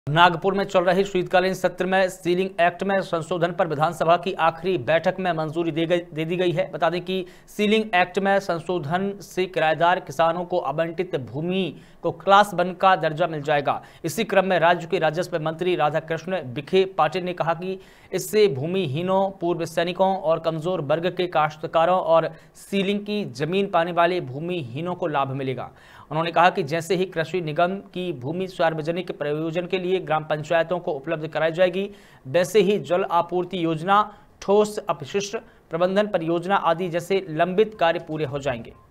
नागपुर में चल रही शीतकालीन सत्र में सीलिंग एक्ट में संशोधन पर विधानसभा की आखिरी बैठक में मंजूरी दे दी गई है। बता दें कि सीलिंग एक्ट में संशोधन से किराएदार किसानों को आवंटित भूमि को क्लास 1 का दर्जा मिल जाएगा। इसी क्रम में राज्य के राजस्व मंत्री राधाकृष्ण विखे पाटिल ने कहा कि इससे भूमिहीनों, पूर्व सैनिकों और कमजोर वर्ग के काश्तकारों और सीलिंग की जमीन पाने वाले भूमिहीनों को लाभ मिलेगा। उन्होंने कहा कि जैसे ही कृषि निगम की भूमि सार्वजनिक प्रयोजन के लिए ग्राम पंचायतों को उपलब्ध कराई जाएगी, वैसे ही जल आपूर्ति योजना, ठोस अपशिष्ट प्रबंधन परियोजना आदि जैसे लंबित कार्य पूरे हो जाएंगे।